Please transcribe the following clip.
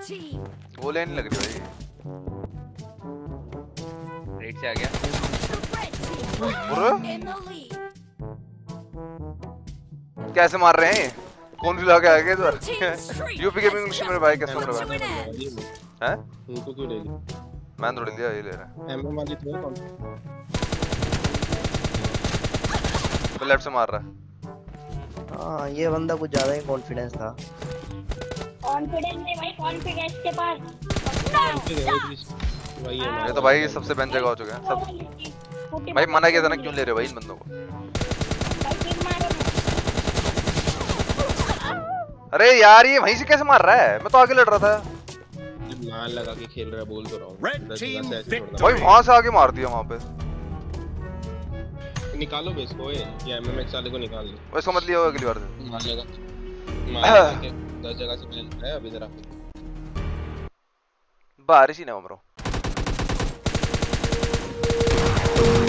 वो लेन लग रही भाई। रेड से आ गया। कैसे मार रहे हैं? कौन भी लगा आगे इधर? यूपी गेमिंग इंग्लिश मेरे भाई कैसे मार रहा है? हैं? उनको क्यों ले लिया? मैं थोड़ी लिया, ये ले रहा है। एमएम वाली थी कौन? तो लेफ्ट से मार रहा है। हाँ ये बंदा कुछ ज्यादा ही कॉन्फिडेंस था। कॉन्फिडेंस नहीं भाई, कॉन्फिडेंस के पास ये तो भाई सबसे बेंच जगह हो चुके हैं सब। भाई मना किया था ना, क्यों ले रहे हो भाई इन बंदों को? अरे यार ये वहीं से कैसे मार रहा है? मैं तो आगे लड़ रहा था। मान लगा के खेल रहा है, बोल तो रहा हूँ। भाई वहां से आगे मार दिया वहां पे। निकालो बेस को ये MMX वाले को निकाल दो। वैसे मत लिया अगली बार से। मान लगा के 10 जगह से मिल रहा है अभी जरा। बारिश ही ना ब्रो।